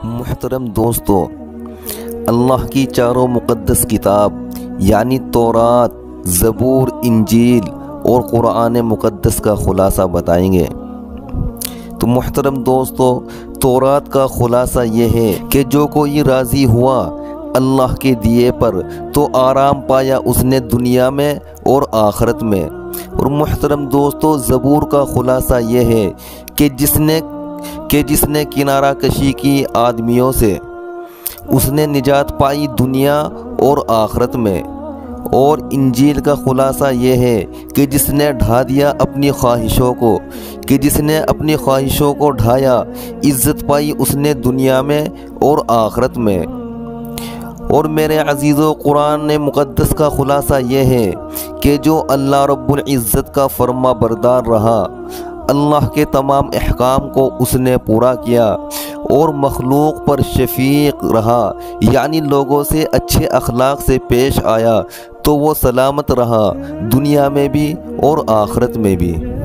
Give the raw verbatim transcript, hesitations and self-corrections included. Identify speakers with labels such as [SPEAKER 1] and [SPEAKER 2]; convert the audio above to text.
[SPEAKER 1] محترم دوستو، اللہ کی چاروں مقدس کتاب یعنی تورات، زبور، انجیل اور قرآن مقدس کا خلاصہ بتائیں گے۔ تو محترم دوستو، تورات کا خلاصہ یہ ہے کہ جو کوئی راضی ہوا اللہ کے دیے پر تو آرام پایا اس نے دنیا میں اور آخرت میں۔ اور محترم دوستو، زبور کا خلاصہ یہ ہے کہ جس نے کہ جس نے کنارہ کشی کی آدمیوں سے اس نے نجات پائی دنیا اور آخرت میں۔ اور انجیل کا خلاصہ یہ ہے کہ جس نے ڈھا دیا اپنی خواہشوں کو کہ جس نے اپنی خواہشوں کو ڈھایا عزت پائی اس نے دنیا میں اور آخرت میں۔ اور میرے عزیزو، قرآن مقدس کا خلاصہ یہ ہے کہ جو اللہ رب العزت کا فرما بردار رہا، اللہ کے تمام احکام کو اس نے پورا کیا اور مخلوق پر شفیق رہا، یعنی لوگوں سے اچھے اخلاق سے پیش آیا، تو وہ سلامت رہا دنیا میں بھی اور آخرت میں بھی۔